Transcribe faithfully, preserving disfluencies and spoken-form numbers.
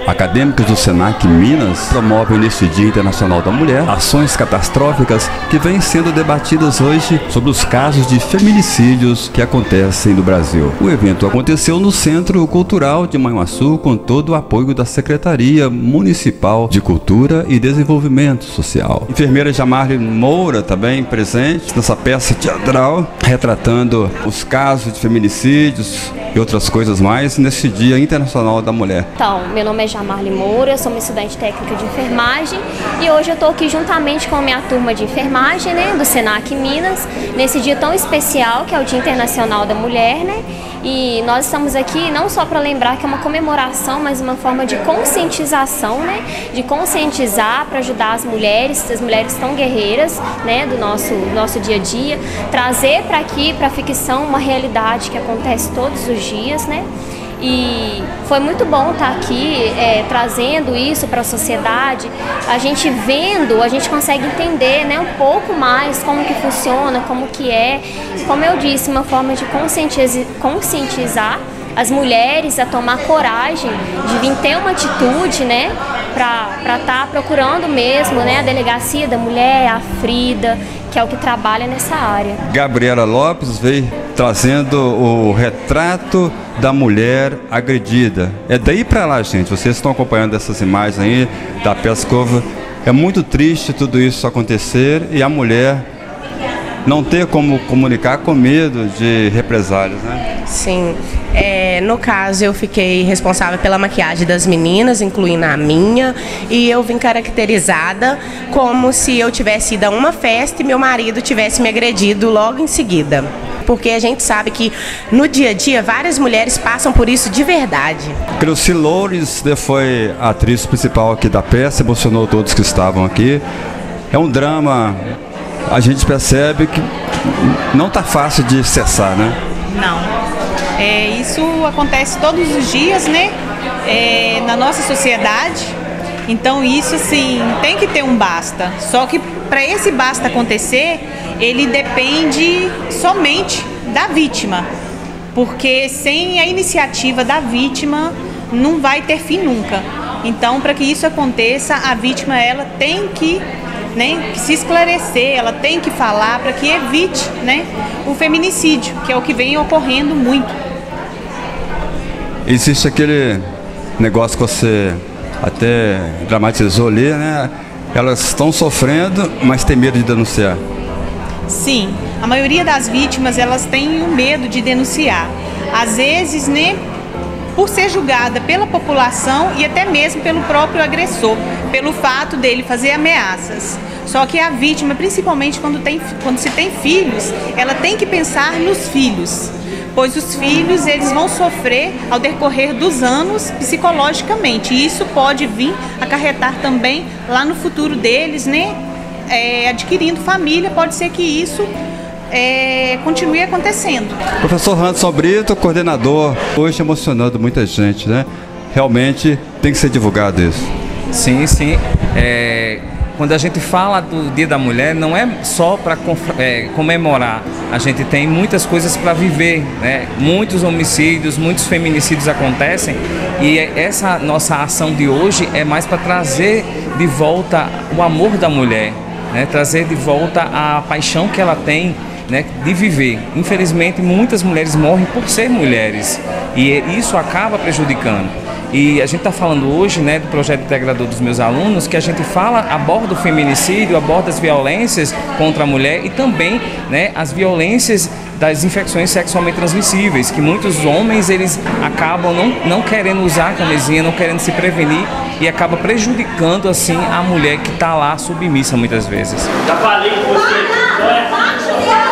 Acadêmicos do Senac Minas promovem neste Dia Internacional da Mulher ações catastróficas que vêm sendo debatidas hoje sobre os casos de feminicídios que acontecem no Brasil. O evento aconteceu no Centro Cultural de Manhuaçu com todo o apoio da Secretaria Municipal de Cultura e Desenvolvimento Social. Enfermeira Jamarli Moura também presente nessa peça teatral, retratando os casos de feminicídios e outras coisas mais nesse Dia Internacional da Mulher. Então, meu nome é Jamarli Moura, eu sou uma estudante técnica de enfermagem e hoje eu estou aqui juntamente com a minha turma de enfermagem, né, do Senac Minas, nesse dia tão especial que é o Dia Internacional da Mulher, né? E nós estamos aqui não só para lembrar que é uma comemoração, mas uma forma de conscientização, né? De conscientizar para ajudar as mulheres, as mulheres tão guerreiras, né? Do nosso, nosso dia a dia, trazer para aqui, para a ficção, uma realidade que acontece todos os dias, né? E foi muito bom estar aqui é, trazendo isso para a sociedade. A gente vendo, a gente consegue entender, né, um pouco mais como que funciona, como que é. Como eu disse, uma forma de conscientizar, conscientizar as mulheres a tomar coragem de vir ter uma atitude, né, para estar procurando mesmo, né, a Delegacia da Mulher, a Frida, que é o que trabalha nessa área. Gabriela Lopes veio trazendo o retrato da mulher agredida. É daí para lá, gente. Vocês estão acompanhando essas imagens aí da Pescova. É muito triste tudo isso acontecer e a mulher não ter como comunicar com medo de represálias, né? Sim. É, no caso, eu fiquei responsável pela maquiagem das meninas, incluindo a minha, e eu vim caracterizada como se eu tivesse ido a uma festa e meu marido tivesse me agredido logo em seguida. Porque a gente sabe que no dia a dia várias mulheres passam por isso de verdade. Creuci Loures foi a atriz principal aqui da peça, emocionou todos que estavam aqui. É um drama, a gente percebe que não está fácil de cessar, né? Não. É, isso acontece todos os dias, né? É, na nossa sociedade. Então isso, assim, tem que ter um basta. Só que para esse basta acontecer, ele depende somente da vítima. Porque sem a iniciativa da vítima, não vai ter fim nunca. Então, para que isso aconteça, a vítima ela tem que, né, se esclarecer, ela tem que falar para que evite, né, o feminicídio, que é o que vem ocorrendo muito. Existe aquele negócio que você até dramatizou ali, né? Elas estão sofrendo, mas tem medo de denunciar. Sim, a maioria das vítimas elas têm o medo de denunciar. Às vezes, né, por ser julgada pela população e até mesmo pelo próprio agressor, pelo fato dele fazer ameaças. Só que a vítima, principalmente quando, tem, quando se tem filhos, ela tem que pensar nos filhos, pois os filhos eles vão sofrer ao decorrer dos anos psicologicamente. E isso pode vir acarretar também lá no futuro deles, né? É, adquirindo família, pode ser que isso é, continue acontecendo. Professor Anderson Brito, coordenador, hoje emocionando muita gente, né? Realmente tem que ser divulgado isso. Sim, sim. É... Quando a gente fala do Dia da Mulher, não é só para é, comemorar, a gente tem muitas coisas para viver, né? Muitos homicídios, muitos feminicídios acontecem e essa nossa ação de hoje é mais para trazer de volta o amor da mulher, né? Trazer de volta a paixão que ela tem, né, de viver. Infelizmente, muitas mulheres morrem por ser mulheres e isso acaba prejudicando. E a gente está falando hoje, né, do projeto integrador dos meus alunos, que a gente fala, aborda o feminicídio, aborda as violências contra a mulher e também, né, as violências das infecções sexualmente transmissíveis, que muitos homens eles acabam não, não querendo usar a camisinha, não querendo se prevenir e acaba prejudicando assim a mulher que está lá submissa muitas vezes. Já falei com você, não é?